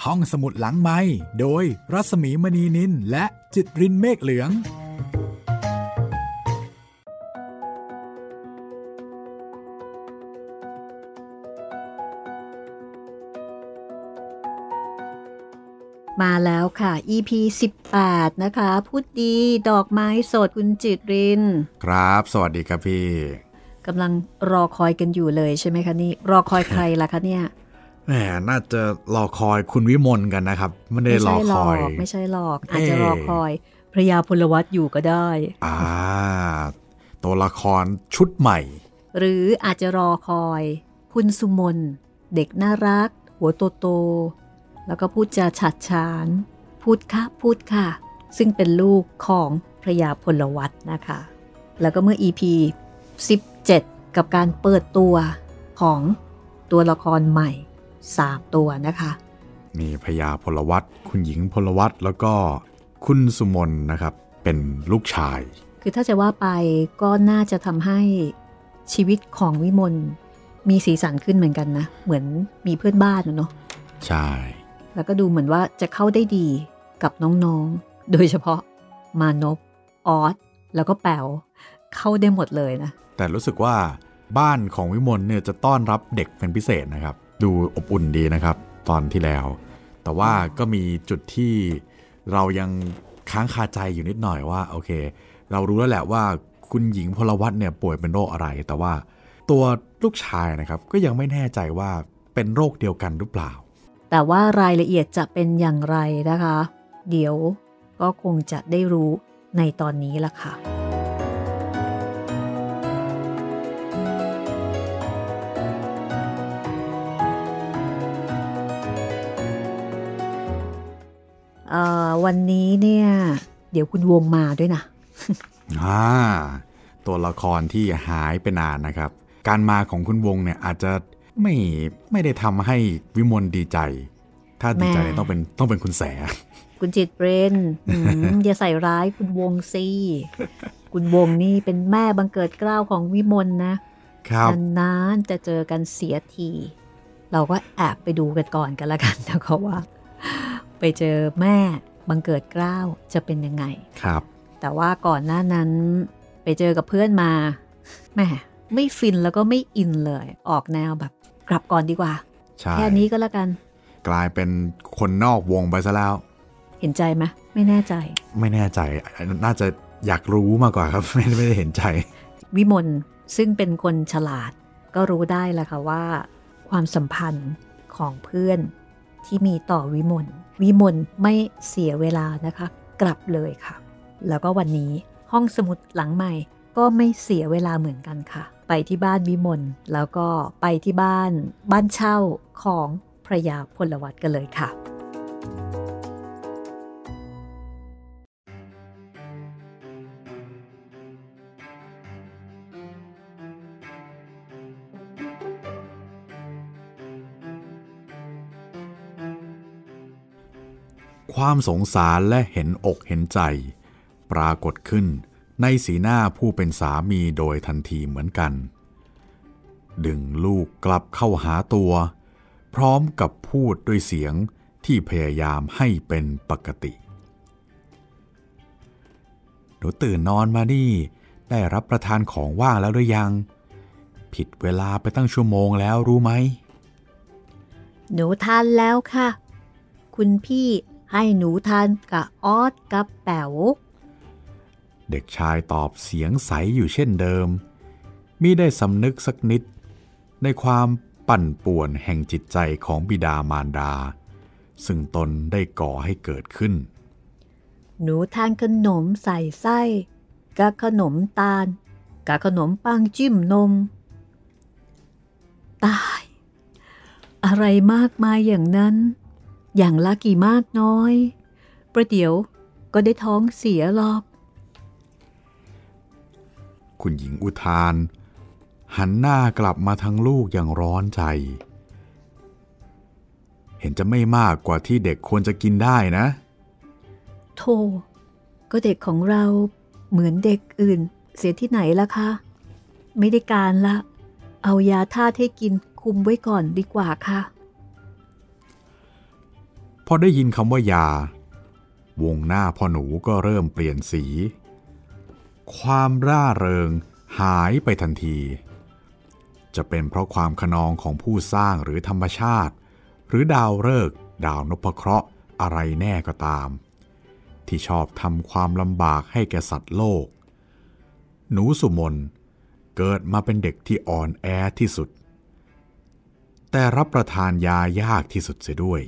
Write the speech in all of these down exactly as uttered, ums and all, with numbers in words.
ห้องสมุดหลังไมค์โดยรัศมีมณีนินและจิตรินเมฆเหลืองมาแล้วค่ะ อี พี สิบแปดนะคะพูดดีดอกไม้สดคุณจิตรินครับสวัสดีครับพี่กำลังรอคอยกันอยู่เลยใช่ไหมคะนี่รอคอยใครล่ะคะเนี่ยแหมน่าจะรอคอยคุณวิมลกันนะครับไม่ได้รอคอยไม่ใช่หรอกอาจจะรอคอยพระยาพลวัตอยู่ก็ได้อ่าตัวละครชุดใหม่หรืออาจจะรอคอยคุณสุมนเด็กน่ารักหัวโตโตแล้วก็พูดจาฉัดฉานพูดค่ะพูดค่ะซึ่งเป็นลูกของพระยาพลวัตนะคะแล้วก็เมื่อ อี พี สิบเจ็ดกับการเปิดตัวของตัวละครใหม่สามตัวนะคะมีพระยาพลวัตคุณหญิงพลวัตแล้วก็คุณสุมนนะครับเป็นลูกชายคือถ้าจะว่าไปก็น่าจะทำให้ชีวิตของวิมลมีสีสันขึ้นเหมือนกันนะเหมือนมีเพื่อนบ้านเนาะใช่แล้วก็ดูเหมือนว่าจะเข้าได้ดีกับน้องๆโดยเฉพาะมานพออสแล้วก็แป๋วเข้าได้หมดเลยนะแต่รู้สึกว่าบ้านของวิมลเนี่ยจะต้อนรับเด็กเป็นพิเศษนะครับดูอบอุ่นดีนะครับตอนที่แล้วแต่ว่าก็มีจุดที่เรายังค้างคาใจอยู่นิดหน่อยว่าโอเคเรารู้แล้วแหละว่าคุณหญิงพลวัตเนี่ยป่วยเป็นโรคอะไรแต่ว่าตัวลูกชายนะครับก็ยังไม่แน่ใจว่าเป็นโรคเดียวกันหรือเปล่าแต่ว่ารายละเอียดจะเป็นอย่างไรนะคะเดี๋ยวก็คงจะได้รู้ในตอนนี้ล่ะค่ะวันนี้เนี่ยเดี๋ยวคุณวงมาด้วยนะอ่าตัวละครที่หายไปนานนะครับการมาของคุณวงเนี่ยอาจจะไม่ไม่ได้ทำให้วิมลดีใจถ้าดีใจต้องเป็นต้องเป็นคุณแสคุณจิตเรน อย่าใส่ร้ายคุณวงสิคุณวงนี่เป็นแม่บังเกิดเกล้าของวิมลนะครับนานๆจะเจอกันเสียทีเราก็แอบไปดูกันก่อนกันละกันนะคะว่าไปเจอแม่บังเกิดเกล้าจะเป็นยังไงครับแต่ว่าก่อนหน้านั้นไปเจอกับเพื่อนมาแม่ไม่ฟินแล้วก็ไม่อินเลยออกแนวแบบกลับก่อนดีกว่าแค่นี้ก็แล้วกันกลายเป็นคนนอกวงไปซะแล้วเห็นใจไหมไม่แน่ใจไม่แน่ใจน่าจะอยากรู้มากกว่าครับไม่ไม่ได้เห็นใจวิมลซึ่งเป็นคนฉลาดก็รู้ได้แหละค่ะว่าความสัมพันธ์ของเพื่อนที่มีต่อวิมลวิมลไม่เสียเวลานะคะกลับเลยค่ะแล้วก็วันนี้ห้องสมุดหลังใหม่ก็ไม่เสียเวลาเหมือนกันค่ะไปที่บ้านวิมลแล้วก็ไปที่บ้านบ้านเช่าของพระยาพลวัตกันเลยค่ะความสงสารและเห็นอกเห็นใจปรากฏขึ้นในสีหน้าผู้เป็นสามีโดยทันทีเหมือนกันดึงลูกกลับเข้าหาตัวพร้อมกับพูดด้วยเสียงที่พยายามให้เป็นปกติหนูตื่นนอนมานี่ได้รับประทานของว่างแล้วหรือยังผิดเวลาไปตั้งชั่วโมงแล้วรู้ไหมหนูทานแล้วค่ะคุณพี่ให้หนูทานกับออสกับแป๋วเด็กชายตอบเสียงใสอยู่เช่นเดิมมิได้สำนึกสักนิดในความปั่นป่วนแห่งจิตใจของบิดามารดาซึ่งตนได้ก่อให้เกิดขึ้นหนูทานขนมใส่ไส้กับขนมตาลกับขนมปังจิ้มนมตายอะไรมากมายอย่างนั้นอย่างละกี่มากน้อยประเดี๋ยวก็ได้ท้องเสียหรอกคุณหญิงอุทานหันหน้ากลับมาทางลูกอย่างร้อนใจเห็นจะไม่มากกว่าที่เด็กควรจะกินได้นะโธ่ก็เด็กของเราเหมือนเด็กอื่นเสียที่ไหนล่ะคะไม่ได้การละเอายาธาตุให้กินคุมไว้ก่อนดีกว่าค่ะพอได้ยินคำว่ายาวงหน้าพ่อหนูก็เริ่มเปลี่ยนสี ความร่าเริงหายไปทันทีจะเป็นเพราะความขนองของผู้สร้างหรือธรรมชาติหรือดาวฤกษ์ดาวนพเคราะห์อะไรแน่ก็ตามที่ชอบทำความลำบากให้แก่สัตว์โลกหนูสุมนเกิดมาเป็นเด็กที่อ่อนแอที่สุดแต่รับประทานยายากที่สุดเสียด้วย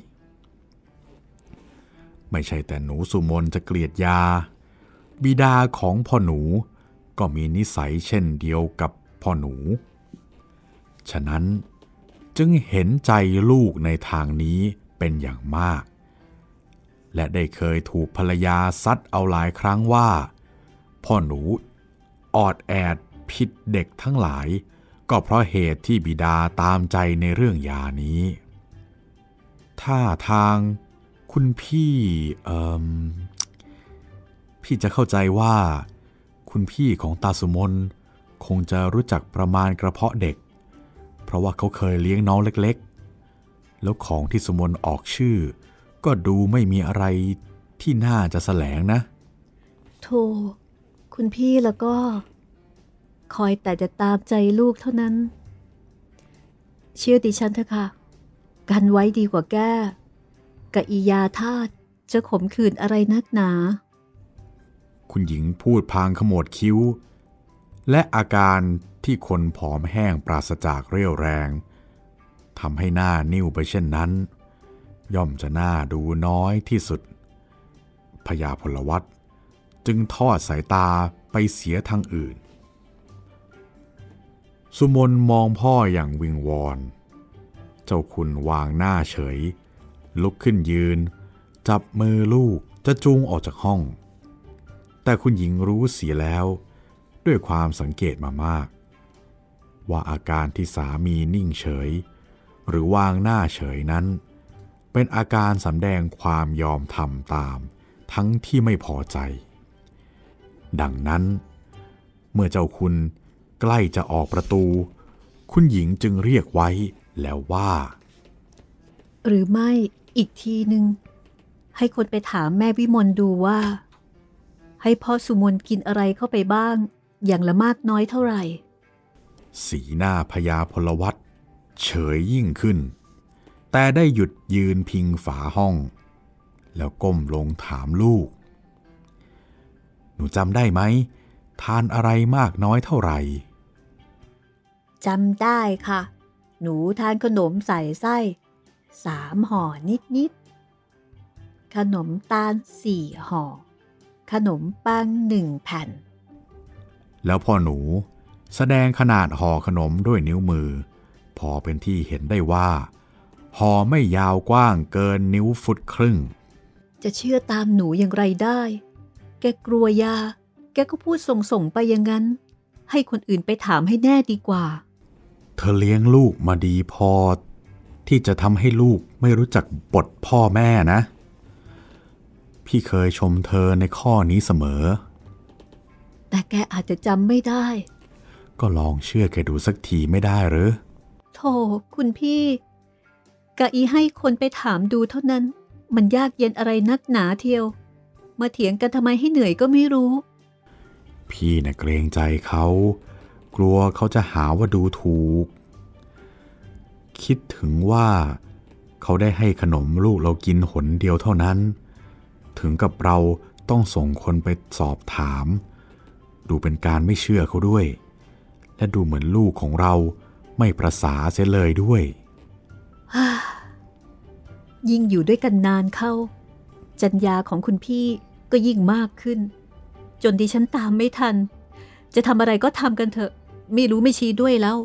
ไม่ใช่แต่หนูสุมนจะเกลียดยาบิดาของพ่อหนูก็มีนิสัยเช่นเดียวกับพ่อหนูฉะนั้นจึงเห็นใจลูกในทางนี้เป็นอย่างมากและได้เคยถูกภรรยาซัดเอาหลายครั้งว่าพ่อหนูออดแอดผิดเด็กทั้งหลายก็เพราะเหตุที่บิดาตามใจในเรื่องยานี้ถ้าทางคุณพี่เอ่อพี่จะเข้าใจว่าคุณพี่ของตาสุมนคงจะรู้จักประมาณกระเพาะเด็กเพราะว่าเขาเคยเลี้ยงน้องเล็กๆแล้วของที่สุมนออกชื่อก็ดูไม่มีอะไรที่น่าจะแสลงนะโธ่คุณพี่แล้วก็คอยแต่จะตามใจลูกเท่านั้นเชื่อดิฉันเถอะค่ะกันไว้ดีกว่าแก้กะอียาทาสจะขมขื่นอะไรนักหนาคุณหญิงพูดพางขมวดคิ้วและอาการที่คนผอมแห้งปราศจากเรี่ยวแรงทำให้หน้านิ่วไปเช่นนั้นย่อมจะน่าดูน้อยที่สุดพญาพลวัตจึงทอดสายตาไปเสียทางอื่นสุมนมองพ่ออย่างวิงวอนเจ้าคุณวางหน้าเฉยลุกขึ้นยืนจับมือลูกจะจูงออกจากห้องแต่คุณหญิงรู้เสียแล้วด้วยความสังเกตมามากว่าอาการที่สามีนิ่งเฉยหรือวางหน้าเฉยนั้นเป็นอาการสำแดงความยอมทำตามทั้งที่ไม่พอใจดังนั้นเมื่อเจ้าคุณใกล้จะออกประตูคุณหญิงจึงเรียกไว้แล้วว่าหรือไม่อีกทีหนึ่งให้คนไปถามแม่วิมลดูว่าให้พ่อสุมนกินอะไรเข้าไปบ้างอย่างละมากน้อยเท่าไหร่สีหน้าพญาพลวัตเฉยยิ่งขึ้นแต่ได้หยุดยืนพิงฝาห้องแล้วก้มลงถามลูกหนูจำได้ไหมทานอะไรมากน้อยเท่าไหร่จำได้ค่ะหนูทานขนมใส่ไส้สามห่อนิดๆขนมตาลสี่ห่อขนมปังหนึ่งแผ่นแล้วพ่อหนูแสดงขนาดห่อขนมด้วยนิ้วมือพอเป็นที่เห็นได้ว่าห่อไม่ยาวกว้างเกินนิ้วฟุตครึ่งจะเชื่อตามหนูอย่างไรได้แกกลัวยาแกก็พูดส่งๆไปอย่างนั้นให้คนอื่นไปถามให้แน่ดีกว่าเธอเลี้ยงลูกมาดีพอที่จะทำให้ลูกไม่รู้จักบทพ่อแม่นะพี่เคยชมเธอในข้อนี้เสมอแต่แกอาจจะจำไม่ได้ก็ลองเชื่อแกดูสักทีไม่ได้หรือโธ่คุณพี่กะอีให้คนไปถามดูเท่านั้นมันยากเย็นอะไรนักหนาเทียวมาเถียงกันทำไมให้เหนื่อยก็ไม่รู้พี่น่ะเกรงใจเขากลัวเขาจะหาว่าดูถูกคิดถึงว่าเขาได้ให้ขนมลูกเรากินหนเดียวเท่านั้นถึงกับเราต้องส่งคนไปสอบถามดูเป็นการไม่เชื่อเขาด้วยและดูเหมือนลูกของเราไม่ประสาเสียเลยด้วยยิ่งอยู่ด้วยกันนานเข้าจรรยาของคุณพี่ก็ยิ่งมากขึ้นจนดิฉันตามไม่ทันจะทำอะไรก็ทำกันเถอะไม่รู้ไม่ชี้ด้วยแล้ว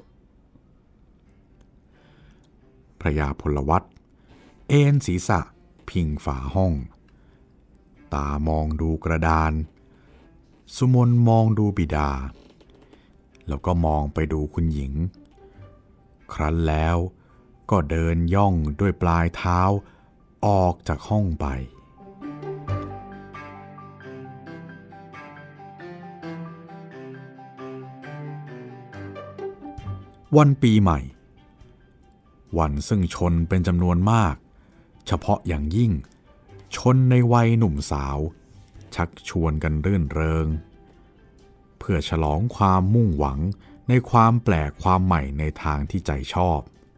พระยาพลวัตเอ็นศีรษะพิงฝาห้องตามองดูกระดานสุมนมองดูบิดาแล้วก็มองไปดูคุณหญิงครั้นแล้วก็เดินย่องด้วยปลายเท้าออกจากห้องไปวันปีใหม่วันซึ่งชนเป็นจำนวนมากเฉพาะอย่างยิ่งชนในวัยหนุ่มสาวชักชวนกันรื่นเริงเพื่อฉลองความมุ่งหวังในความแปลกความใหม่ในทางที่ใจชอบ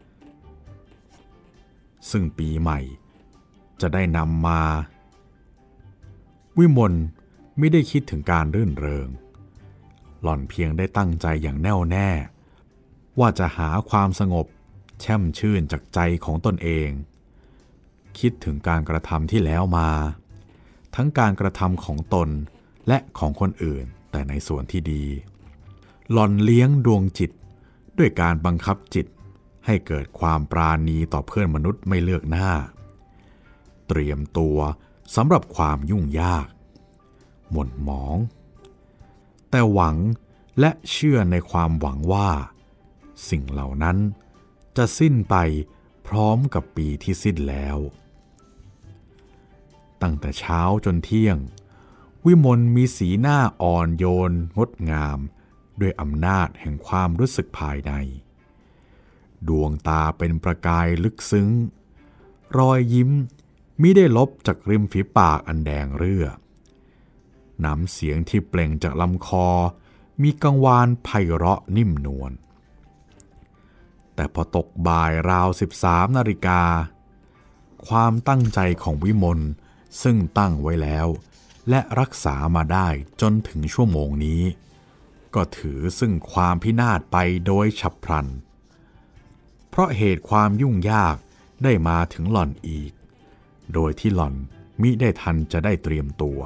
ซึ่งปีใหม่จะได้นำมาวิมลไม่ได้คิดถึงการรื่นเริงหล่อนเพียงได้ตั้งใจอย่างแน่วแน่ว่าจะหาความสงบแช่มชื่นจากใจของตนเองคิดถึงการกระทำที่แล้วมาทั้งการกระทำของตนและของคนอื่นแต่ในส่วนที่ดีหล่อนเลี้ยงดวงจิตด้วยการบังคับจิตให้เกิดความปราณีต่อเพื่อนมนุษย์ไม่เลือกหน้าเตรียมตัวสำหรับความยุ่งยากหม่นหมองแต่หวังและเชื่อในความหวังว่าสิ่งเหล่านั้นจะสิ้นไปพร้อมกับปีที่สิ้นแล้วตั้งแต่เช้าจนเที่ยงวิมลมีสีหน้าอ่อนโยนงดงามด้วยอำนาจแห่งความรู้สึกภายในดวงตาเป็นประกายลึกซึ้งรอยยิ้มมิได้ลบจากริมฝีปากอันแดงเรื่อน้ำเสียงที่เปล่งจากลำคอมีกังวานไพเราะนิ่มนวลแต่พอตกบ่ายราวสิบสามนาฬิกาความตั้งใจของวิมลซึ่งตั้งไว้แล้วและรักษามาได้จนถึงชั่วโมงนี้ก็ถือซึ่งความพินาศไปโดยฉับพลันเพราะเหตุความยุ่งยากได้มาถึงหล่อนอีกโดยที่หล่อนมิได้ทันจะได้เตรียมตัว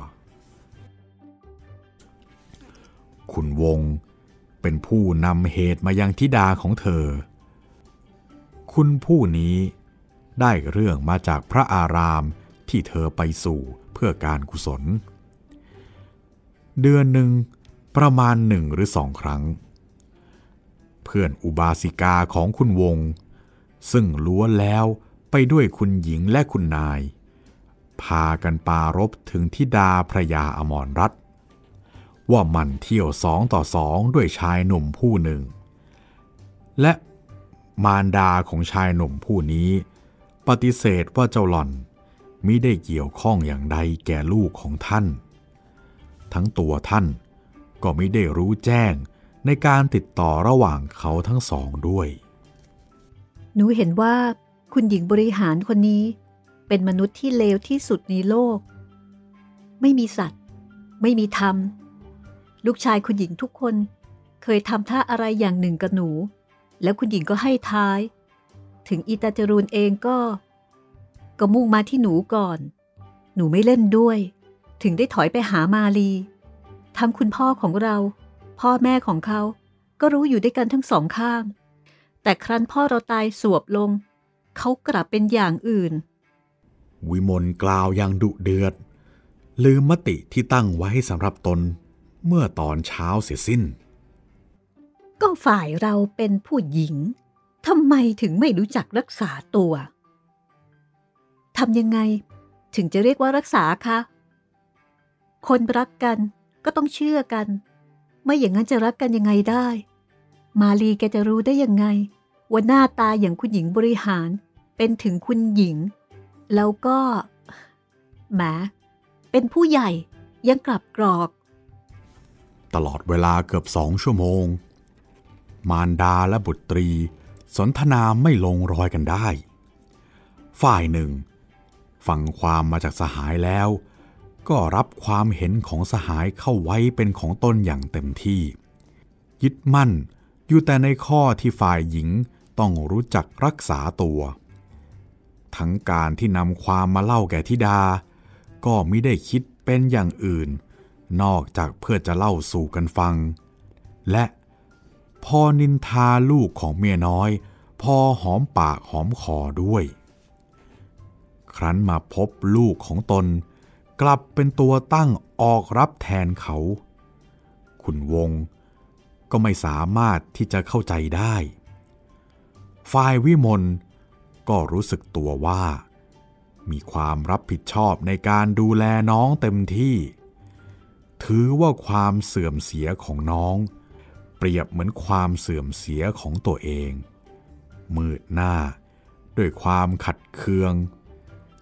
คุณวงเป็นผู้นำเหตุมายังธิดาของเธอคุณผู้นี้ได้เรื่องมาจากพระอารามที่เธอไปสู่เพื่อการกุศลเดือนหนึ่งประมาณหนึ่งหรือสองครั้งเพื่อนอุบาสิกาของคุณวงซึ่งล้วนแล้วไปด้วยคุณหญิงและคุณนายพากันปารภถึงธิดาพระยาอมรรัตน์ว่ามันเที่ยวสองต่อสองด้วยชายหนุ่มผู้หนึ่งและมารดาของชายหนุ่มผู้นี้ปฏิเสธว่าเจ้าหล่อนมิได้เกี่ยวข้องอย่างใดแก่ลูกของท่านทั้งตัวท่านก็มิได้รู้แจ้งในการติดต่อระหว่างเขาทั้งสองด้วยหนูเห็นว่าคุณหญิงบริหารคนนี้เป็นมนุษย์ที่เลวที่สุดในโลกไม่มีสัตว์ไม่มีธรรมลูกชายคุณหญิงทุกคนเคยทำท่าอะไรอย่างหนึ่งกับหนูแล้วคุณหญิงก็ให้ท้ายถึงอีตาจรูนเองก็ก็มุ่งมาที่หนูก่อนหนูไม่เล่นด้วยถึงได้ถอยไปหามาลีทั้งคุณพ่อของเราพ่อแม่ของเขาก็รู้อยู่ด้วยกันทั้งสองข้างแต่ครั้นพ่อเราตายสวบลงเขากลับเป็นอย่างอื่นวิมลกล่าวอย่างดุเดือดลืมมติที่ตั้งไว้สำหรับตนเมื่อตอนเช้าเสียสิ้นก็ฝ่ายเราเป็นผู้หญิงทำไมถึงไม่รู้จักรักษาตัวทำยังไงถึงจะเรียกว่ารักษาคะคนรักกันก็ต้องเชื่อกันไม่อย่างนั้นจะรักกันยังไงได้มาลีแกจะรู้ได้ยังไงว่าหน้าตาอย่างคุณหญิงบริหารเป็นถึงคุณหญิงแล้วก็แหมเป็นผู้ใหญ่ยังกลับกรอกตลอดเวลาเกือบสองชั่วโมงมารดาและบุตรีสนทนาไม่ลงรอยกันได้ฝ่ายหนึ่งฟังความมาจากสหายแล้วก็รับความเห็นของสหายเข้าไว้เป็นของตนอย่างเต็มที่ยึดมั่นอยู่แต่ในข้อที่ฝ่ายหญิงต้องรู้จักรักษาตัวทั้งการที่นำความมาเล่าแก่ธิดาก็มิได้คิดเป็นอย่างอื่นนอกจากเพื่อจะเล่าสู่กันฟังและพอนินทาลูกของเมียน้อยพอหอมปากหอมคอด้วยครั้นมาพบลูกของตนกลับเป็นตัวตั้งออกรับแทนเขาคุณวงก็ไม่สามารถที่จะเข้าใจได้ฝ่ายวิมลก็รู้สึกตัวว่ามีความรับผิดชอบในการดูแลน้องเต็มที่ถือว่าความเสื่อมเสียของน้องเปรียบเหมือนความเสื่อมเสียของตัวเองมืดหน้าด้วยความขัดเคือง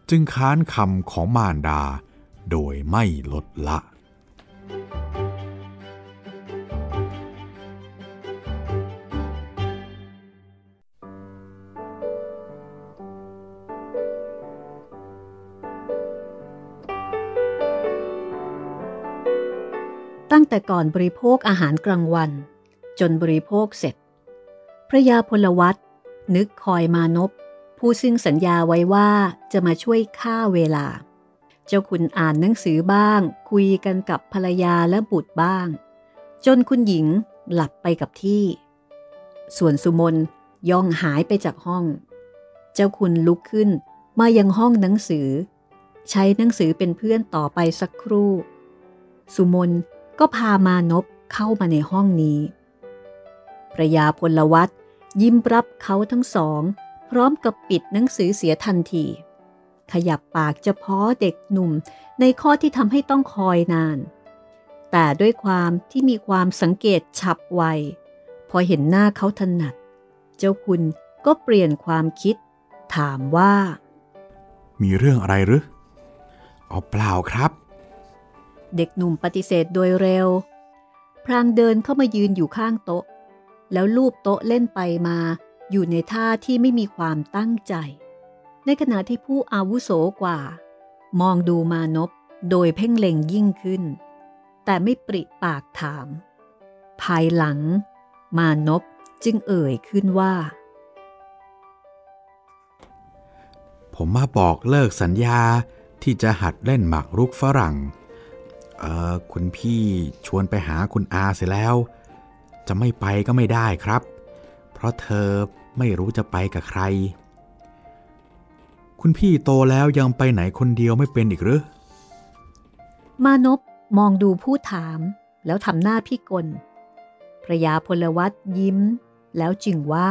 จึงค้านคำของมารดาโดยไม่ลดละตั้งแต่ก่อนบริโภคอาหารกลางวันจนบริโภคเสร็จพระยาพลวัตนึกคอยมานพผู้ซึ่งสัญญาไว้ว่าจะมาช่วยฆ่าเวลาเจ้าคุณอ่านหนังสือบ้างคุยกันกับภรรยาและบุตรบ้างจนคุณหญิงหลับไปกับที่ส่วนสุมนย่องหายไปจากห้องเจ้าคุณลุกขึ้นมายังห้องหนังสือใช้หนังสือเป็นเพื่อนต่อไปสักครู่สุมนก็พามานพเข้ามาในห้องนี้พระยาพลวัตยิ้มรับเขาทั้งสองพร้อมกับปิดหนังสือเสียทันทีขยับปากจะพ้อเด็กหนุ่มในข้อที่ทำให้ต้องคอยนานแต่ด้วยความที่มีความสังเกตฉับไวพอเห็นหน้าเขาถนัดเจ้าคุณก็เปลี่ยนความคิดถามว่ามีเรื่องอะไรหรืออ๋อเปล่าครับเด็กหนุ่มปฏิเสธโดยเร็วพลางเดินเข้ามายืนอยู่ข้างโต๊ะแล้วลูบโต๊ะเล่นไปมาอยู่ในท่าที่ไม่มีความตั้งใจในขณะที่ผู้อาวุโสกว่ามองดูมานพโดยเพ่งเล็งยิ่งขึ้นแต่ไม่ปริปากถามภายหลังมานพจึงเอ่ยขึ้นว่าผมมาบอกเลิกสัญญาที่จะหัดเล่นหมากรุกฝรั่งเออคุณพี่ชวนไปหาคุณอาเสียแล้วจะไม่ไปก็ไม่ได้ครับเพราะเธอไม่รู้จะไปกับใครคุณพี่โตแล้วยังไปไหนคนเดียวไม่เป็นอีกหรือมานพมองดูผู้ถามแล้วทำหน้าพิกลพระยาพลวัตยิ้มแล้วจึงว่า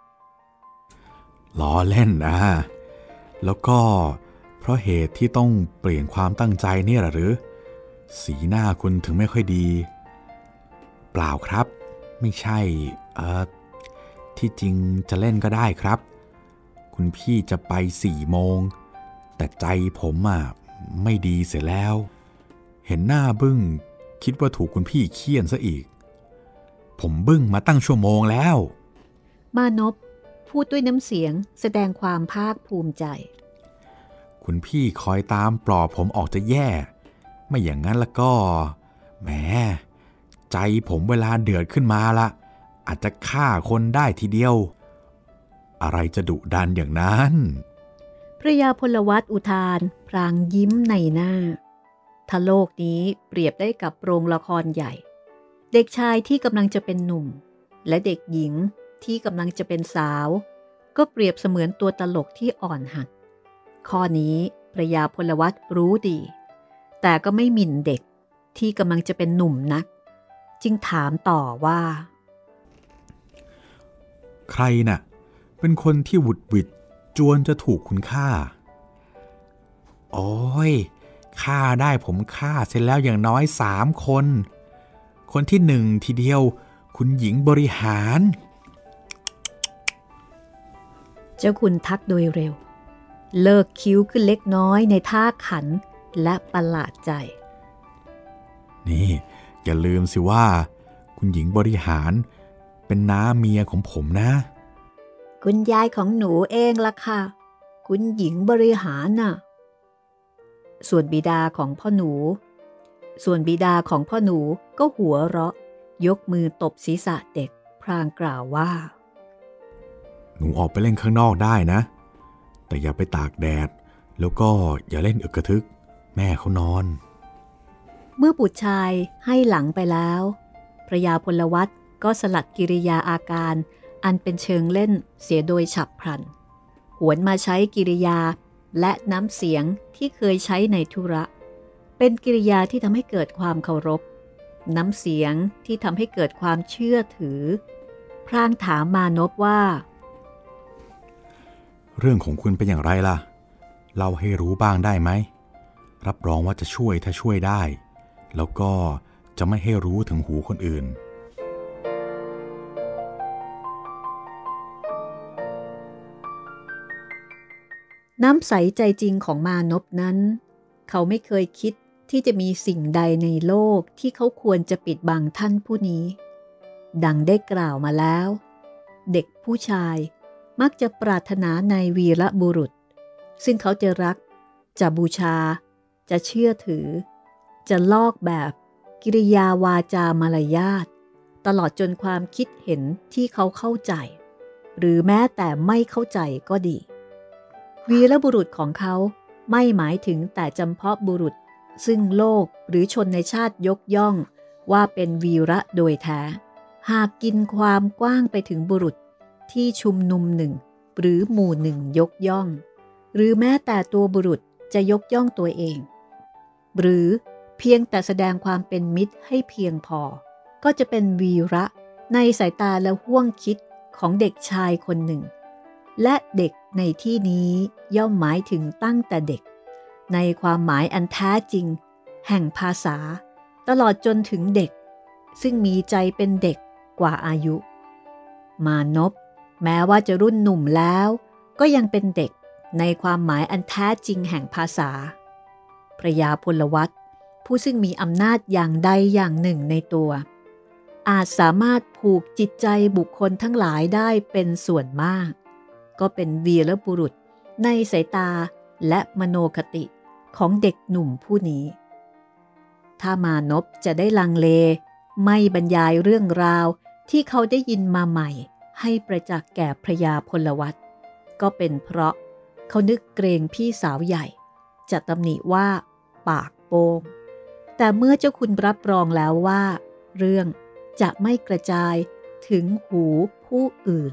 ล้อเล่นนะแล้วก็เพราะเหตุที่ต้องเปลี่ยนความตั้งใจเนี่ยหรือสีหน้าคุณถึงไม่ค่อยดีเปล่าครับไม่ใช่เอ่อที่จริงจะเล่นก็ได้ครับคุณพี่จะไปสี่โมงแต่ใจผมอ่ะไม่ดีเสียแล้วเห็นหน้าบึ้งคิดว่าถูกคุณพี่เคี่ยนซะอีกผมบึ้งมาตั้งชั่วโมงแล้วมานพพูดด้วยน้ำเสียงแสดงความภาคภูมิใจคุณพี่คอยตามปลอบผมออกจะแย่ไม่อย่างนั้นแล้วก็แหมใจผมเวลาเดือดขึ้นมาละอาจจะฆ่าคนได้ทีเดียวอะไรจะดุดันอย่างนั้นพระยาพลวัตอุทานพลางยิ้มในหน้าถ้าโลกนี้เปรียบได้กับโรงละครใหญ่เด็กชายที่กำลังจะเป็นหนุ่มและเด็กหญิงที่กำลังจะเป็นสาวก็เปรียบเสมือนตัวตลกที่อ่อนหัดข้อนี้พระยาพลวัตรู้ดีแต่ก็ไม่หมิ่นเด็กที่กำลังจะเป็นหนุ่มนักจึงถามต่อว่าใครน่ะเป็นคนที่หวุดหวิดจวนจะถูกคุณฆ่าโอ้ยฆ่าได้ผมฆ่าเสร็จแล้วอย่างน้อยสามคนคนที่หนึ่งทีเดียวคุณหญิงบริหารเจ้าคุณทักโดยเร็วเลิกคิ้วขึ้นเล็กน้อยในท่าขันและประหลาดใจนี่อย่าลืมสิว่าคุณหญิงบริหารเป็นน้าเมียของผมนะคุณยายของหนูเองล่ะค่ะคุณหญิงบริหารน่ะส่วนบิดาของพ่อหนูส่วนบิดาของพ่อหนูก็หัวเราะยกมือตบศีรษะเด็กพลางกล่าวว่าหนูออกไปเล่นข้างนอกได้นะแต่อย่าไปตากแดดแล้วก็อย่าเล่นอึกกระทึกแม่เขานอนเมื่อบุตรชายให้หลังไปแล้วพระยาพลวัตก็สลัดกิริยาอาการอันเป็นเชิงเล่นเสียโดยฉับพลันหวนมาใช้กิริยาและน้ำเสียงที่เคยใช้ในธุระเป็นกิริยาที่ทำให้เกิดความเคารพน้ำเสียงที่ทำให้เกิดความเชื่อถือพลางถามมานพว่าเรื่องของคุณเป็นอย่างไรล่ะเล่าให้รู้บ้างได้ไหมรับรองว่าจะช่วยถ้าช่วยได้แล้วก็จะไม่ให้รู้ถึงหูคนอื่นน้ำใสใจจริงของมานพนั้นเขาไม่เคยคิดที่จะมีสิ่งใดในโลกที่เขาควรจะปิดบังท่านผู้นี้ดังได้กล่าวมาแล้วเด็กผู้ชายมักจะปรารถนาในวีรบุรุษซึ่งเขาจะรักจะบูชาจะเชื่อถือจะลอกแบบกิริยาวาจามารยาทตลอดจนความคิดเห็นที่เขาเข้าใจหรือแม้แต่ไม่เข้าใจก็ดีวีรบุรุษของเขาไม่หมายถึงแต่จำเพาะบุรุษซึ่งโลกหรือชนในชาติยกย่องว่าเป็นวีระโดยแท้หากกินความกว้างไปถึงบุรุษที่ชุมนุมหนึ่งหรือหมู่หนึ่งยกย่องหรือแม้แต่ตัวบุรุษจะยกย่องตัวเองหรือเพียงแต่แสดงความเป็นมิตรให้เพียงพอก็จะเป็นวีระในสายตาและห้วงคิดของเด็กชายคนหนึ่งและเด็กในที่นี้ย่อมหมายถึงตั้งแต่เด็กในความหมายอันแท้จริงแห่งภาษาตลอดจนถึงเด็กซึ่งมีใจเป็นเด็กกว่าอายุมานพแม้ว่าจะรุ่นหนุ่มแล้วก็ยังเป็นเด็กในความหมายอันแท้จริงแห่งภาษาพระยาพลวัตผู้ซึ่งมีอำนาจอย่างใดอย่างหนึ่งในตัวอาจสามารถผูกจิตใจบุคคลทั้งหลายได้เป็นส่วนมากก็เป็นวีรบุรุษในสายตาและมโนคติของเด็กหนุ่มผู้นี้ถ้ามานพจะได้ลังเลไม่บรรยายเรื่องราวที่เขาได้ยินมาใหม่ให้ประจักษ์แก่พระยาพลวัตก็เป็นเพราะเขานึกเกรงพี่สาวใหญ่จะตำหนิว่าปากโป้งแต่เมื่อเจ้าคุณรับรองแล้วว่าเรื่องจะไม่กระจายถึงหูผู้อื่น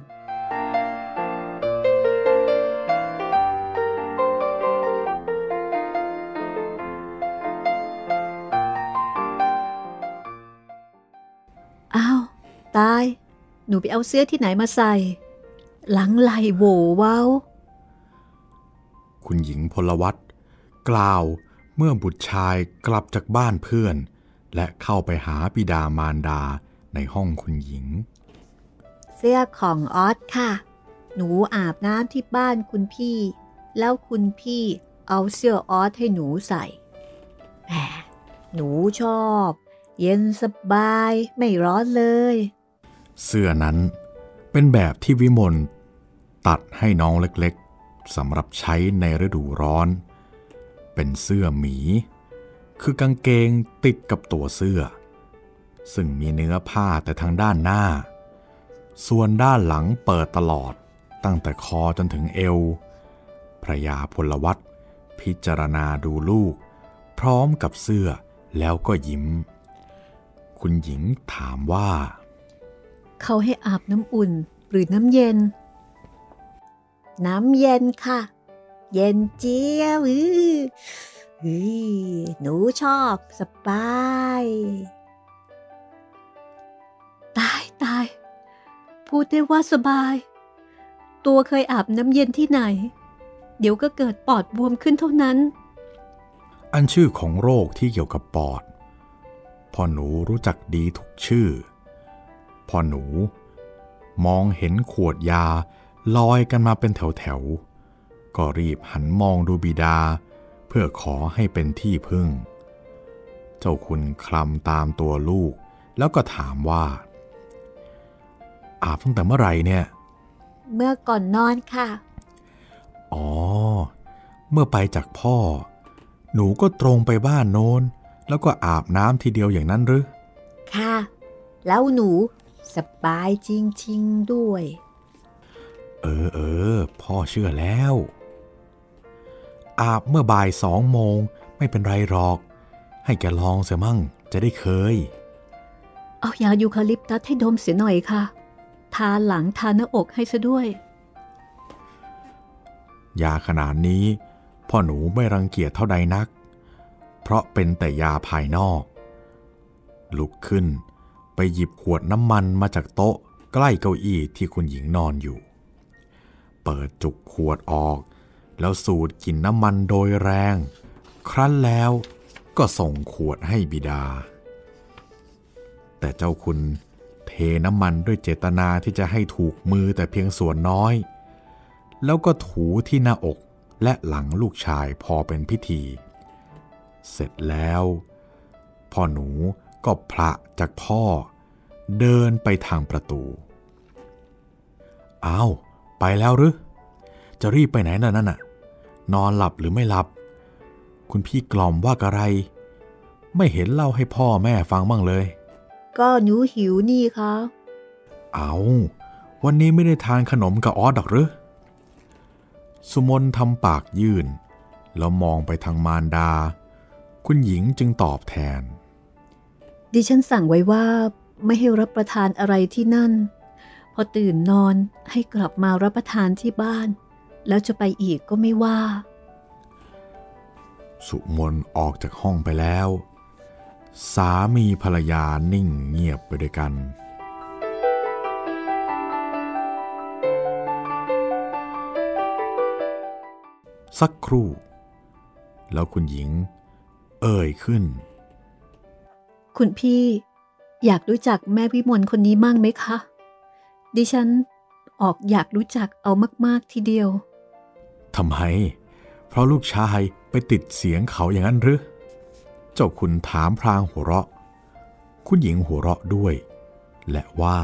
อ้าวตายหนูไปเอาเสื้อที่ไหนมาใส่หลังไหลโหวเว้าคุณหญิงพลวัตกล่าวเมื่อบุตรชายกลับจากบ้านเพื่อนและเข้าไปหาบิดามารดาในห้องคุณหญิงเสื้อของออสค่ะหนูอาบน้ำที่บ้านคุณพี่แล้วคุณพี่เอาเสื้อออสให้หนูใส่แหมหนูชอบเย็นสบายไม่ร้อนเลยเสื้อนั้นเป็นแบบที่วิมลตัดให้น้องเล็กๆสำหรับใช้ในฤดูร้อนเป็นเสื้อหมีคือกางเกงติดกับตัวเสื้อซึ่งมีเนื้อผ้าแต่ทางด้านหน้าส่วนด้านหลังเปิดตลอดตั้งแต่คอจนถึงเอวพระยาพลวัตพิจารณาดูลูกพร้อมกับเสื้อแล้วก็ยิ้มคุณหญิงถามว่าเขาให้อาบน้ำอุ่นหรือน้ำเย็นน้ำเย็นค่ะเย็นเจี๊ยบอืออือหนูชอบสบายตายตายพูดได้ว่าสบายตัวเคยอาบน้ำเย็นที่ไหนเดี๋ยวก็เกิดปอดบวมขึ้นเท่านั้นอันชื่อของโรคที่เกี่ยวกับปอดพ่อหนูรู้จักดีทุกชื่อพ่อหนูมองเห็นขวดยาลอยกันมาเป็นแถวๆก็รีบหันมองดูบิดาเพื่อขอให้เป็นที่พึ่งเจ้าคุณคลำตามตัวลูกแล้วก็ถามว่าอาบตั้งแต่เมื่อไหร่เนี่ยเมื่อก่อนนอนค่ะอ๋อเมื่อไปจากพ่อหนูก็ตรงไปบ้านโน้นแล้วก็อาบน้ำทีเดียวอย่างนั้นหรือค่ะแล้วหนูสบายจริงๆด้วยเออเออพ่อเชื่อแล้วอาบเมื่อบ่ายสองโมงไม่เป็นไรหรอกให้แกลองเสียมั่งจะได้เคยเอายายูคาลิปตัสให้ดมเสียหน่อยค่ะทาหลังทาหน้าอกให้ซะด้วยยาขนาดนี้พ่อหนูไม่รังเกียจเท่าใดนักเพราะเป็นแต่ยาภายนอกลุกขึ้นไปหยิบขวดน้ำมันมาจากโต๊ะใกล้เก้าอี้ที่คุณหญิงนอนอยู่เปิดจุกขวดออกแล้วสูดกลิ่นน้ำมันโดยแรงครั้นแล้วก็ส่งขวดให้บิดาแต่เจ้าคุณเทน้ำมันด้วยเจตนาที่จะให้ถูกมือแต่เพียงส่วนน้อยแล้วก็ถูที่หน้าอกและหลังลูกชายพอเป็นพิธี เสร็จแล้วพ่อหนูก็พละจากพ่อเดินไปทางประตูอ้าวไปแล้วหรือจะรีบไปไหนน่ะนั่นน่ะนอนหลับหรือไม่หลับคุณพี่กล่อมว่ากะไรไม่เห็นเล่าให้พ่อแม่ฟังบ้างเลยก็หนูหิวนี่ค่ะเอาวันนี้ไม่ได้ทานขนมกับออสหรอกหรือสุมนทำปากยื่นแล้วมองไปทางมารดาคุณหญิงจึงตอบแทนดิฉันสั่งไว้ว่าไม่ให้รับประทานอะไรที่นั่นพอตื่นนอนให้กลับมารับประทานที่บ้านแล้วจะไปอีกก็ไม่ว่าสุมนออกจากห้องไปแล้วสามีภรรยานิ่งเงียบไปด้วยกันสักครู่แล้วคุณหญิงเอ่ยขึ้นคุณพี่อยากรู้จักแม่วิมลคนนี้มั่งไหมคะดิฉันออกอยากรู้จักเอามากๆทีเดียวทำไมเพราะลูกชายไปติดเสียงเขาอย่างนั้นหรือเจ้าคุณถามพลางหัวเราะคุณหญิงหัวเราะด้วยและว่า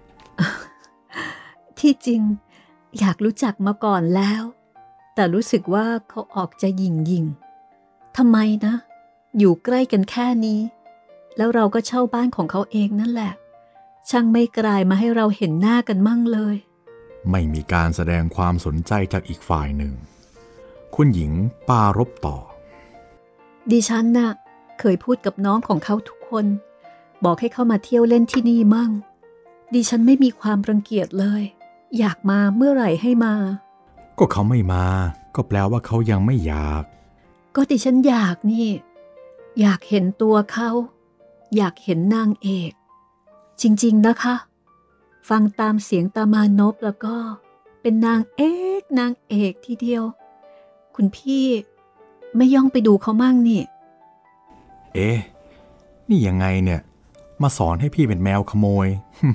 ที่จริงอยากรู้จักมาก่อนแล้วแต่รู้สึกว่าเขาออกจะหยิ่งหยิ่งทำไมนะอยู่ใกล้กันแค่นี้แล้วเราก็เช่าบ้านของเขาเองนั่นแหละช่างไม่กลายมาให้เราเห็นหน้ากันมั่งเลยไม่มีการแสดงความสนใจจากอีกฝ่ายหนึ่งคุณหญิงปารภต่อดิฉันน่ะเคยพูดกับน้องของเขาทุกคนบอกให้เขามาเที่ยวเล่นที่นี่มั่งดิฉันไม่มีความรังเกียจเลยอยากมาเมื่อไหร่ให้มาก็เขาไม่มาก็แปลว่าเขายังไม่อยากก็ดิฉันอยากนี่อยากเห็นตัวเขาอยากเห็นนางเอกจริงๆนะคะฟังตามเสียงตามานพแล้วก็เป็นนางเอกนางเอกทีเดียวคุณพี่ไม่ย่องไปดูเขามั่งนี่เอ๊ะนี่ยังไงเนี่ยมาสอนให้พี่เป็นแมวขโมย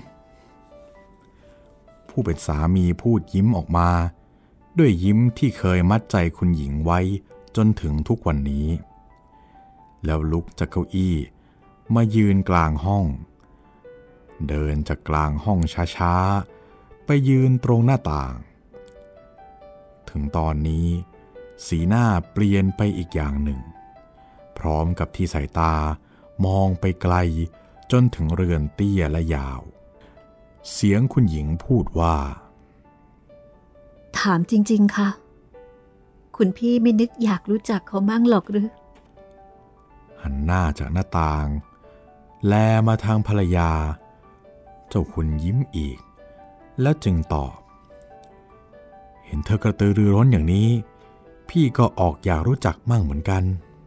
ผู้เป็นสามีพูดยิ้มออกมาด้วยยิ้มที่เคยมัดใจคุณหญิงไว้จนถึงทุกวันนี้แล้วลุกจากเก้าอี้มายืนกลางห้องเดินจากกลางห้องช้าๆไปยืนตรงหน้าต่างถึงตอนนี้สีหน้าเปลี่ยนไปอีกอย่างหนึ่งพร้อมกับที่สายตามองไปไกลจนถึงเรือนเตี้ยและยาวเสียงคุณหญิงพูดว่าถามจริงๆค่ะคุณพี่ไม่นึกอยากรู้จักเขามั่งหรอกหรือหันหน้าจากหน้าต่างแลมาทางภรรยาเจ้าคุณยิ้มอีกแล้วจึงตอบเห็นเธอกระตือรือร้นอย่างนี้พี่ก็ออกอยากรู้จักมั่งเหมือนกัน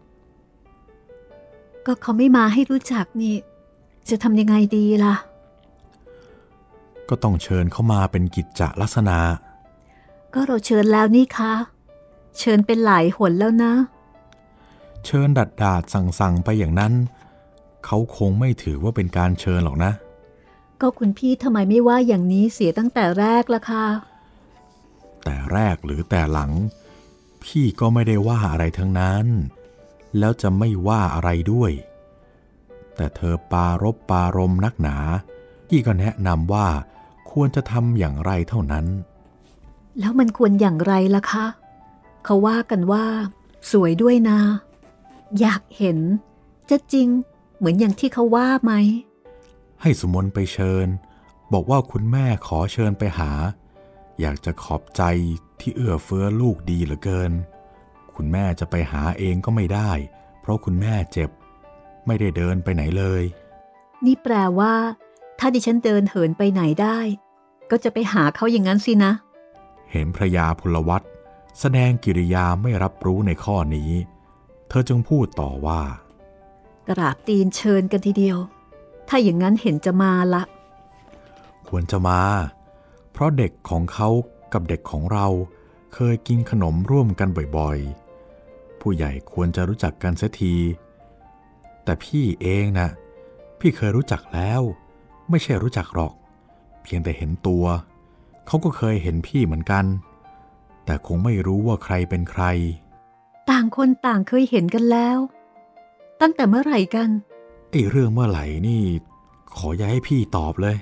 ก็เขาไม่มาให้รู้จักนี่จะทำยังไงดีล่ะก็ต้องเชิญเขามาเป็นกิจจลักษณะก็เราเชิญแล้วนี่คะเชิญเป็นหลายหนแล้วนะเชิญดัดดาดสั่งสั่งไปอย่างนั้นเขาคงไม่ถือว่าเป็นการเชิญหรอกนะก็คุณพี่ทำไมไม่ว่าอย่างนี้เสียตั้งแต่แรกล่ะคะแต่แรกหรือแต่หลังพี่ก็ไม่ได้ว่าอะไรทั้งนั้นแล้วจะไม่ว่าอะไรด้วยแต่เธอปารภปารมนักหนาพี่ก็แนะนำว่าควรจะทำอย่างไรเท่านั้นแล้วมันควรอย่างไรล่ะคะเขาว่ากันว่าสวยด้วยนะอยากเห็นจะจริงเหมือนอย่างที่เขาว่าไหมให้สุมนไปเชิญบอกว่าคุณแม่ขอเชิญไปหาอยากจะขอบใจที่เอื้อเฟื้อลูกดีเหลือเกินคุณแม่จะไปหาเองก็ไม่ได้เพราะคุณแม่เจ็บไม่ได้เดินไปไหนเลยนี่แปลว่าถ้าดิฉันเดินเหินไปไหนได้ก็จะไปหาเขาอย่างนั้นสินะเห็นพระยาพลวัตแสดงกิริยาไม่รับรู้ในข้อนี้เธอจึงพูดต่อว่ากราบตีนเชิญกันทีเดียวถ้าอย่างนั้นเห็นจะมาละควรจะมาเพราะเด็กของเขากับเด็กของเราเคยกินขนมร่วมกันบ่อยๆผู้ใหญ่ควรจะรู้จักกันเสียทีแต่พี่เองนะพี่เคยรู้จักแล้วไม่ใช่รู้จักหรอกเพียงแต่เห็นตัวเขาก็เคยเห็นพี่เหมือนกันแต่คงไม่รู้ว่าใครเป็นใครต่างคนต่างเคยเห็นกันแล้วตั้งแต่เมื่อไหร่กันไอ้เรื่องเมื่อไหร่นี่ขออย่าให้พี่ตอบเลย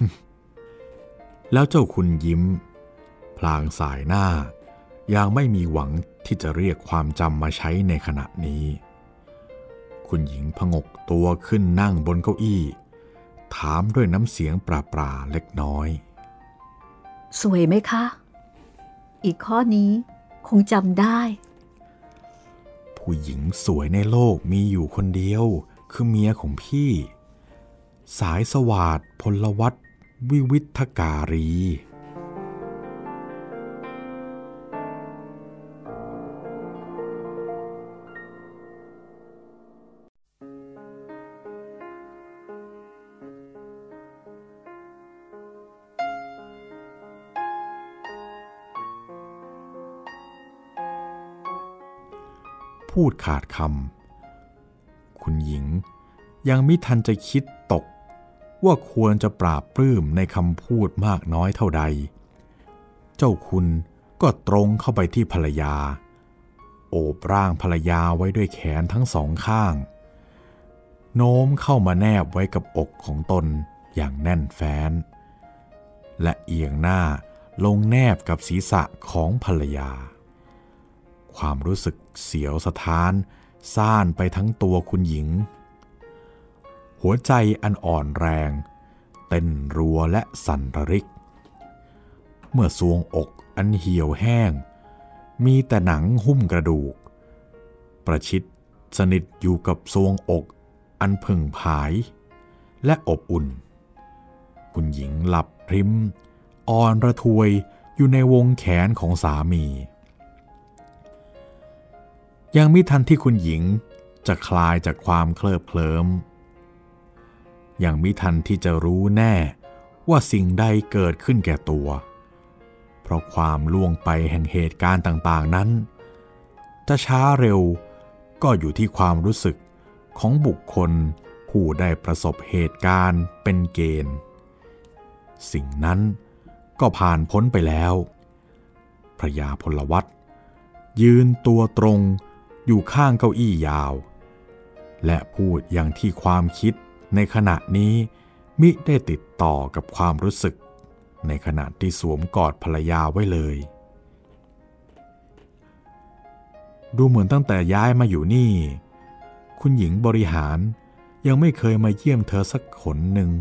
แล้วเจ้าคุณยิ้มพลางสายหน้ายังไม่มีหวังที่จะเรียกความจำมาใช้ในขณะนี้คุณหญิงผงกตัวขึ้นนั่งบนเก้าอี้ถามด้วยน้ำเสียงปราๆเล็กน้อยสวยไหมคะอีกข้อนี้คงจำได้ผู้หญิงสวยในโลกมีอยู่คนเดียวคือเมียของพี่สายสวาทพลวัตวิวิทการีพูดขาดคำคุณหญิงยังมิทันจะคิดตกว่าควรจะปราบปลื้มในคำพูดมากน้อยเท่าใดเจ้าคุณก็ตรงเข้าไปที่ภรรยาโอบร่างภรรยาไว้ด้วยแขนทั้งสองข้างโน้มเข้ามาแนบไว้กับอกของตนอย่างแน่นแฟ้นและเอียงหน้าลงแนบกับศีรษะของภรรยาความรู้สึกเสียวสะท้านซ่านไปทั้งตัวคุณหญิงหัวใจอันอ่อนแรงเต้นรัวและสั่นระริกเมื่อทรวงอกอันเหี่ยวแห้งมีแต่หนังหุ้มกระดูกประชิดสนิทอยู่กับทรวงอกอันผึ่งผายและอบอุ่นคุณหญิงหลับพริ้มอ่อนระทวยอยู่ในวงแขนของสามียังมิทันที่คุณหญิงจะคลายจากความเคลิบเคลิ้มยังมิทันที่จะรู้แน่ว่าสิ่งใดเกิดขึ้นแก่ตัวเพราะความล่วงไปแห่งเหตุการณ์ต่างๆนั้นจะช้าเร็วก็อยู่ที่ความรู้สึกของบุคคลผู้ได้ประสบเหตุการณ์เป็นเกณฑ์สิ่งนั้นก็ผ่านพ้นไปแล้วพระยาพลวัตยืนตัวตรงอยู่ข้างเก้าอี้ยาวและพูดอย่างที่ความคิดในขณะนี้มิได้ติดต่อกับความรู้สึกในขณะที่สวมกอดภรรยาไว้เลยดูเหมือนตั้งแต่ย้ายมาอยู่นี่คุณหญิงบริหารยังไม่เคยมาเยี่ยมเธอสักขนหนึ่ง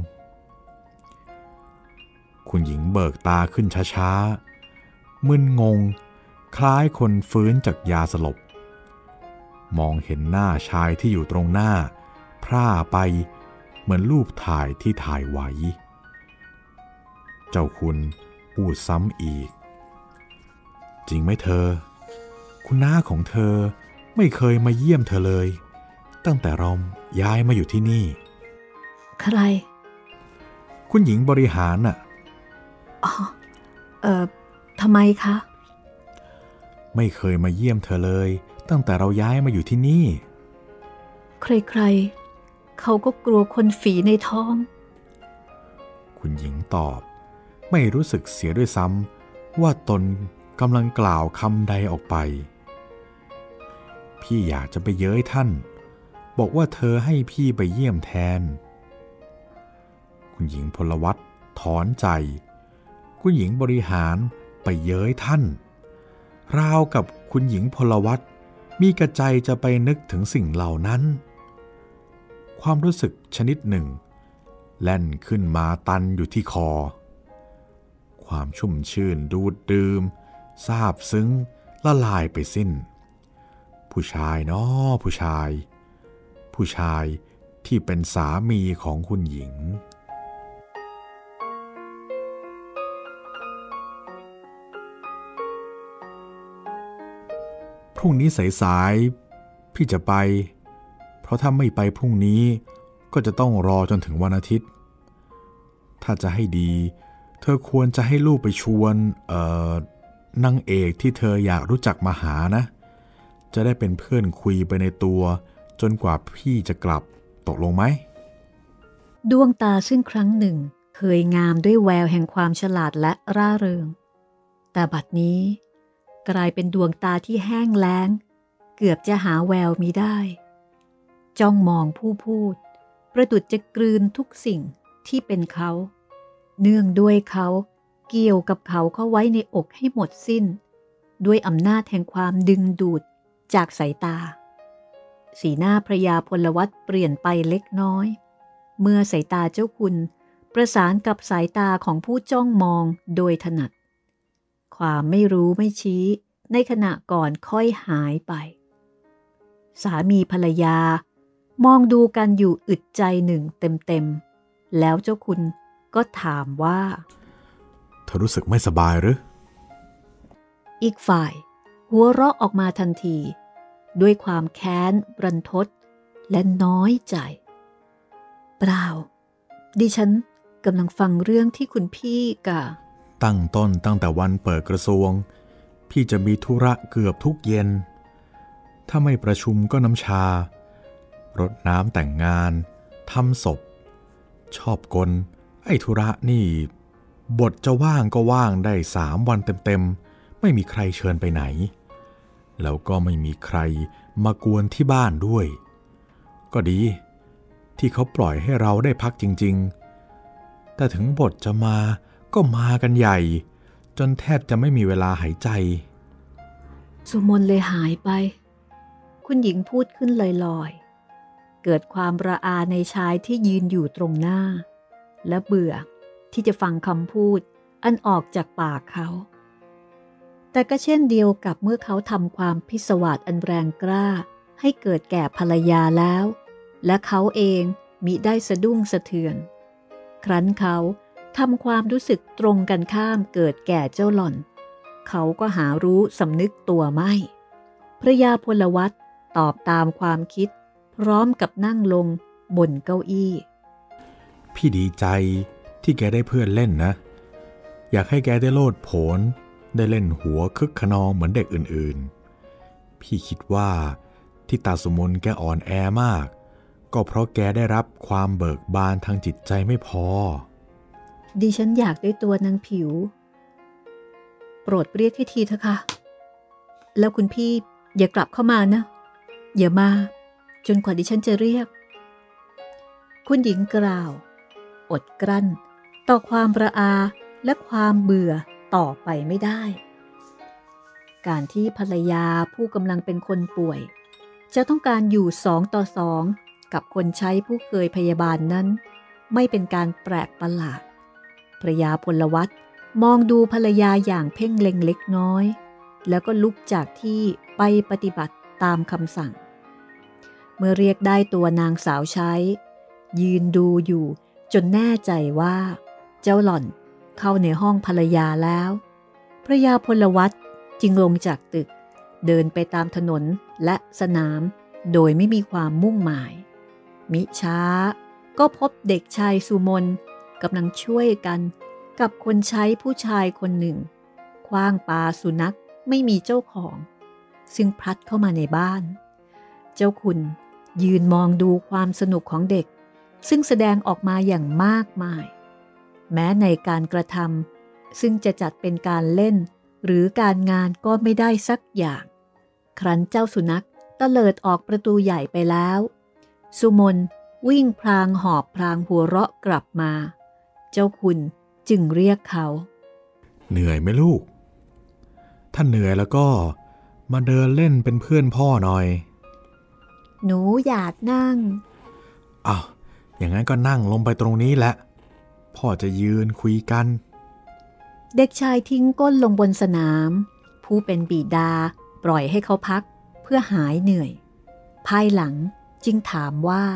คุณหญิงเบิกตาขึ้นช้าๆมึนงงคล้ายคนฟื้นจากยาสลบมองเห็นหน้าชายที่อยู่ตรงหน้าพร่าไปเหมือนรูปถ่ายที่ถ่ายไว้เจ้าคุณพูดซ้ำอีกจริงไหมเธอคุณน้าของเธอไม่เคยมาเยี่ยมเธอเลยตั้งแต่เราย้ายมาอยู่ที่นี่ใครคุณหญิงบริหารน่ะอ๋อเอ่อทำไมคะไม่เคยมาเยี่ยมเธอเลยตั้งแต่เราย้ายมาอยู่ที่นี่ใครๆเขาก็กลัวคนฝีในท้องคุณหญิงตอบไม่รู้สึกเสียด้วยซ้ำว่าตนกำลังกล่าวคำใดออกไปพี่อยากจะไปเย้ยท่านบอกว่าเธอให้พี่ไปเยี่ยมแทนคุณหญิงพลวัตถอนใจคุณหญิงบริหารไปเย้ยท่านราวกับคุณหญิงพลวัตมีกระใจจะไปนึกถึงสิ่งเหล่านั้นความรู้สึกชนิดหนึ่งแล่นขึ้นมาตันอยู่ที่คอความชุ่มชื่นดูดดื่มซาบซึ้งละลายไปสิ้นผู้ชายน้อผู้ชายผู้ชายที่เป็นสามีของคุณหญิงพรุ่งนี้สายๆพี่จะไปเพราะถ้าไม่ไปพรุ่งนี้ก็จะต้องรอจนถึงวันอาทิตย์ถ้าจะให้ดีเธอควรจะให้ลูกไปชวนเอ่อนางเอกที่เธออยากรู้จักมาหานะจะได้เป็นเพื่อนคุยไปในตัวจนกว่าพี่จะกลับตกลงไหมดวงตาซึ่งครั้งหนึ่งเคยงามด้วยแววแห่งความฉลาดและร่าเริงแต่บัดนี้กลายเป็นดวงตาที่แห้งแล้งเกือบจะหาแววมิได้จ้องมองผู้พูดประดุจจะกลืนทุกสิ่งที่เป็นเขาเนื่องด้วยเขาเกี่ยวกับเขาเข้าไว้ในอกให้หมดสิ้นด้วยอำนาจแห่งความดึงดูดจากสายตาสีหน้าพระยาพลวัตเปลี่ยนไปเล็กน้อยเมื่อสายตาเจ้าคุณประสานกับสายตาของผู้จ้องมองโดยถนัดความไม่รู้ไม่ชี้ในขณะก่อนค่อยหายไปสามีภรรยามองดูกันอยู่อึดใจหนึ่งเต็มๆแล้วเจ้าคุณก็ถามว่าเธอรู้สึกไม่สบายหรืออีกฝ่ายหัวเราะออกมาทันทีด้วยความแค้นรันทดและน้อยใจเปล่าดิฉันกำลังฟังเรื่องที่คุณพี่กะตั้งต้นตั้งแต่วันเปิดกระทรวงพี่จะมีธุระเกือบทุกเย็นถ้าไม่ประชุมก็น้ำชารดน้ำแต่งงานทำศพชอบกลไอ้ธุระนี่บทจะว่างก็ว่างได้สามวันเต็มๆไม่มีใครเชิญไปไหนแล้วก็ไม่มีใครมากวนที่บ้านด้วยก็ดีที่เขาปล่อยให้เราได้พักจริงๆแต่ถึงบทจะมาก็มากันใหญ่จนแทบจะไม่มีเวลาหายใจสุมนเลยหายไปคุณหญิงพูดขึ้นลอยๆเกิดความระอาในชายที่ยืนอยู่ตรงหน้าและเบื่อที่จะฟังคำพูดอันออกจากปากเขาแต่ก็เช่นเดียวกับเมื่อเขาทำความพิศวาสอันแรงกล้าให้เกิดแก่ภรรยาแล้วและเขาเองมิได้สะดุ้งสะเทือนครั้นเขาทำความรู้สึกตรงกันข้ามเกิดแก่เจ้าหล่อนเขาก็หารู้สำนึกตัวไม่พระยาพลวัตตอบตามความคิดพร้อมกับนั่งลงบนเก้าอี้พี่ดีใจที่แกได้เพื่อนเล่นนะอยากให้แกได้โลดโผนได้เล่นหัวคึกขนองเหมือนเด็กอื่นๆพี่คิดว่าที่ตาสมุนแกอ่อนแอมากก็เพราะแกได้รับความเบิกบานทางจิตใจไม่พอดิฉันอยากได้ตัวนางผิวโปรดเรียกที่ทีเถอะค่ะแล้วคุณพี่อย่ากลับเข้ามานะอย่ามาจนกว่าดิฉันจะเรียกคุณหญิงกล่าวอดกลั้นต่อความระอาและความเบื่อต่อไปไม่ได้การที่ภรรยาผู้กำลังเป็นคนป่วยจะต้องการอยู่สองต่อสองกับคนใช้ผู้เคยพยาบาลนั้นไม่เป็นการแปลกประหลาดพระยาพลวัตมองดูภรรยาอย่างเพ่งเล็งเล็กน้อยแล้วก็ลุกจากที่ไปปฏิบัติตามคำสั่งเมื่อเรียกได้ตัวนางสาวใช้ยืนดูอยู่จนแน่ใจว่าเจ้าหล่อนเข้าในห้องภรรยาแล้วพระยาพลวัตจึงลงจากตึกเดินไปตามถนนและสนามโดยไม่มีความมุ่งหมายมิช้าก็พบเด็กชายสุมนกำลังช่วยกันกับคนใช้ผู้ชายคนหนึ่งขว้างปาสุนัขไม่มีเจ้าของซึ่งพลัดเข้ามาในบ้านเจ้าคุณยืนมองดูความสนุกของเด็กซึ่งแสดงออกมาอย่างมากมายแม้ในการกระทำซึ่งจะจัดเป็นการเล่นหรือการงานก็ไม่ได้สักอย่างครั้นเจ้าสุนัขตะเลิดออกประตูใหญ่ไปแล้วสุมนวิ่งพลางหอบพลางหัวเราะกลับมาเจ้าคุณจึงเรียกเขาเหนื่อยไหมลูกถ้าเหนื่อยแล้วก็มาเดินเล่นเป็นเพื่อนพ่อหน่อยหนูอยากนั่งอ้าวอย่างนั้นก็นั่งลงไปตรงนี้แหละพ่อจะยืนคุยกันเด็กชายทิ้งก้นลงบนสนามผู้เป็นบิดาปล่อยให้เขาพักเพื่อหายเหนื่อยภายหลังจึงถามว่า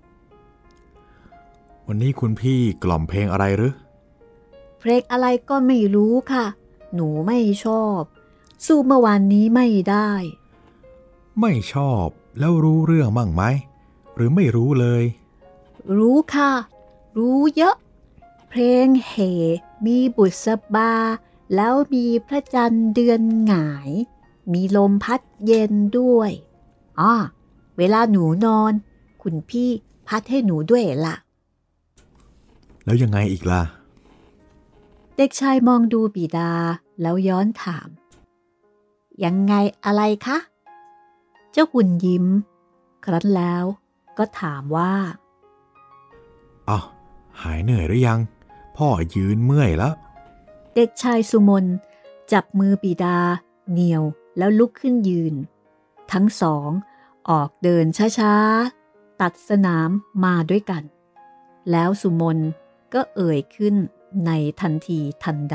วันนี้คุณพี่กล่อมเพลงอะไรหรือเพลงอะไรก็ไม่รู้ค่ะหนูไม่ชอบสู้เมื่อวานนี้ไม่ได้ไม่ชอบแล้วรู้เรื่องบ้างไหมหรือไม่รู้เลยรู้ค่ะรู้เยอะเพลงเหมีบุษบาแล้วมีพระจันทร์เดือนหงายมีลมพัดเย็นด้วยอ้อเวลาหนูนอนคุณพี่พัดให้หนูด้วยล่ะแล้วยังไงอีกล่ะเด็กชายมองดูบิดาแล้วย้อนถามยังไงอะไรคะเจ้าหุ่นยิ้มครั้นแล้วก็ถามว่าอ้าวหายเหนื่อยหรือยังพ่อยืนเมื่อยแล้วเด็กชายสุมนจับมือบิดาเหนี่ยวแล้วลุกขึ้นยืนทั้งสองออกเดินช้าๆตัดสนามมาด้วยกันแล้วสุมนก็เอ่ยขึ้นในทันทีทันใด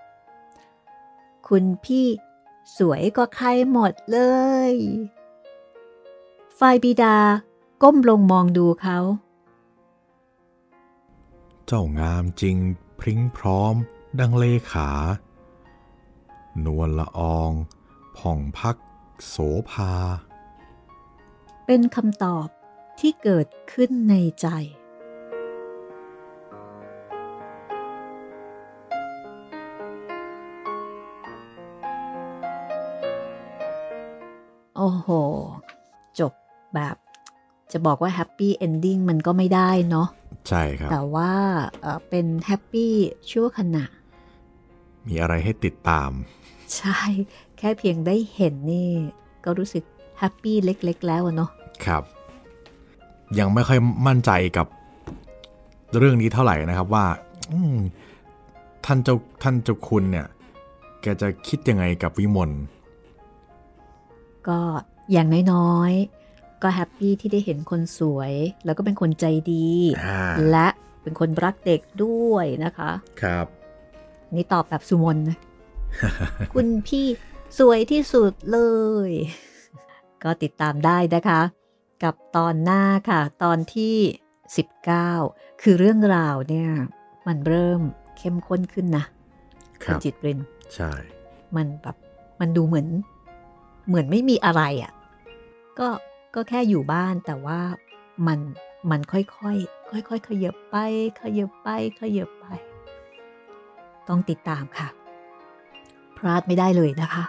คุณพี่สวยกว่าใครหมดเลยฝ่ายบิดาก้มลงมองดูเขาเจ้างามจริงพริ้งพร้อมดังเลขานวลละอองผ่องพักโสภาเป็นคำตอบที่เกิดขึ้นในใจโอ้โหจบแบบจะบอกว่าแฮปปี้เอนดิ้งมันก็ไม่ได้เนาะใช่ครับแต่ว่าเอ่อเป็นแฮปปี้ชั่วขณะมีอะไรให้ติดตามใช่แค่เพียงได้เห็นนี่ก็รู้สึกแฮปปี้เล็กๆแล้วเนาะครับยังไม่ค่อยมั่นใจกับเรื่องนี้เท่าไหร่นะครับว่าท่านเจ้าท่านเจ้าคุณเนี่ยแกจะคิดยังไงกับวิมลก็อย่างน้อยๆก็แฮปปี้ที่ได้เห็นคนสวยแล้วก็เป็นคนใจดีและเป็นคนรักเด็กด้วยนะคะครับนี่ตอบแบบสุมนนะ คุณพี่สวยที่สุดเลยก็ติดตามได้นะคะกับตอนหน้าค่ะตอนที่สิบเก้าคือเรื่องราวเนี่ยมันเริ่มเข้มข้นขึ้นนะคุณจิตรินใช่มันแบบมันดูเหมือนเหมือนไม่มีอะไรอ่ะก็ก็แค่อยู่บ้านแต่ว่ามันมันค่อยๆค่อยๆขยับไปขยับไปขยับไปต้องติดตามค่ะพลาดไม่ได้เลยนะคะ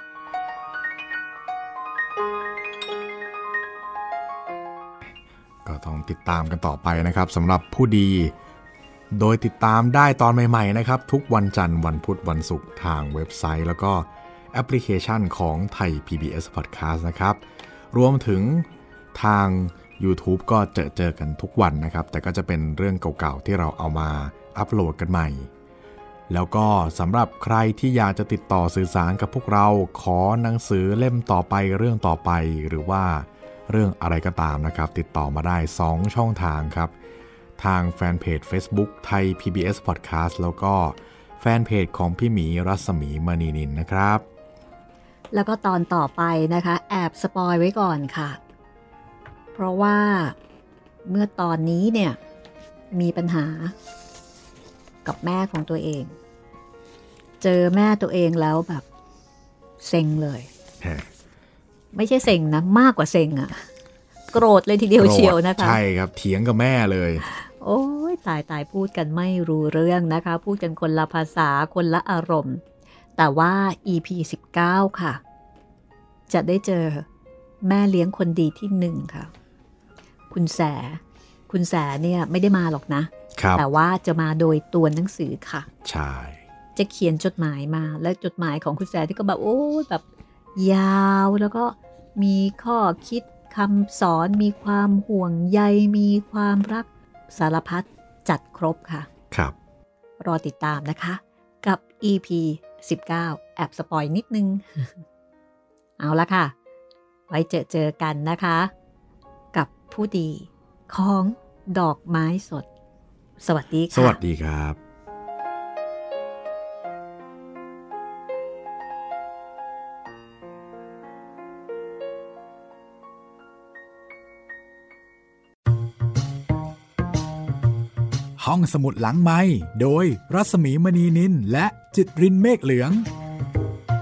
ก็ต้องติดตามกันต่อไปนะครับสำหรับผู้ดีโดยติดตามได้ตอนใหม่ๆนะครับทุกวันจันทร์วันพุธวันศุกร์ทางเว็บไซต์แล้วก็แอปพลิเคชันของไทย พี บี เอส Podcast นะครับรวมถึงทาง YouTube ก็เจอเจอกันทุกวันนะครับแต่ก็จะเป็นเรื่องเก่าๆที่เราเอามาอัปโหลดกันใหม่แล้วก็สำหรับใครที่อยากจะติดต่อสื่อสารกับพวกเราขอหนังสือเล่มต่อไปเรื่องต่อไปหรือว่าเรื่องอะไรก็ตามนะครับติดต่อมาได้สองช่องทางครับทางแฟนเพจ Facebook ไทย พี บี เอส Podcast แล้วก็แฟนเพจของพี่หมีรัศมีมณีนินนะครับแล้วก็ตอนต่อไปนะคะแอบสปอยไว้ก่อนค่ะเพราะว่าเมื่อตอนนี้เนี่ยมีปัญหากับแม่ของตัวเองเจอแม่ตัวเองแล้วแบบเซ็งเลยไม่ใช่เซ็งนะมากกว่าเซ็งอะโกรธเลยทีเดียวเชียวนะคะใช่ครับเถียงกับแม่เลยโอ้ยตายตายพูดกันไม่รู้เรื่องนะคะพูดกันคนละภาษาคนละอารมณ์แต่ว่า อี พี สิบเก้าค่ะจะได้เจอแม่เลี้ยงคนดีที่หนึ่งค่ะคุณแสคุณแสเนี่ยไม่ได้มาหรอกนะแต่ว่าจะมาโดยตัวหนังสือค่ะใช่จะเขียนจดหมายมาและจดหมายของคุณแสที่ก็แบบโอ้แบบยาวแล้วก็มีข้อคิดคำสอนมีความห่วงใยมีความรักสารพัดจัดครบค่ะครับรอติดตามนะคะกับ อี พี สิบเก้าแอบสปอยนิดนึง เอาละค่ะไว้เจอเจอกันนะคะกับผู้ดีของดอกไม้สดสวัสดีค่ะสวัสดีครับห้องสมุดหลังไมค์โดยรัศมีมณีนินและจิตรินเมฆเหลือง